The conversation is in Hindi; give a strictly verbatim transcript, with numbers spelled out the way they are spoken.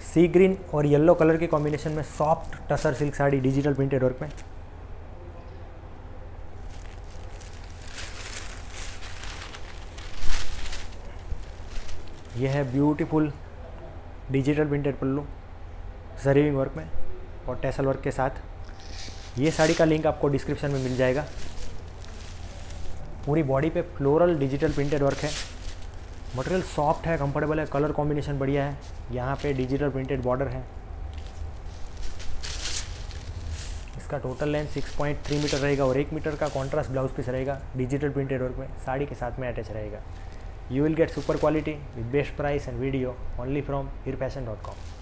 सी ग्रीन और येलो कलर के कॉम्बिनेशन में soft tussar silk sari digital printed work में। यह है ब्यूटीफुल डिजिटल प्रिंटेड पल्लू जरीविंग वर्क में और टैसल वर्क के साथ। ये साड़ी का लिंक आपको डिस्क्रिप्शन में मिल जाएगा। पूरी बॉडी पे फ्लोरल डिजिटल प्रिंटेड वर्क है। मटेरियल सॉफ्ट है, कंफर्टेबल है, कलर कॉम्बिनेशन बढ़िया है। यहाँ पे डिजिटल प्रिंटेड बॉर्डर है। इसका total length six point three metre रहेगा और एक मीटर का कॉन्ट्रास्ट ब्लाउज पीस रहेगा डिजिटल प्रिंटेड वर्क में, साड़ी के साथ में अटैच रहेगा। You will get super quality with best price and video only from hirfashion dot com.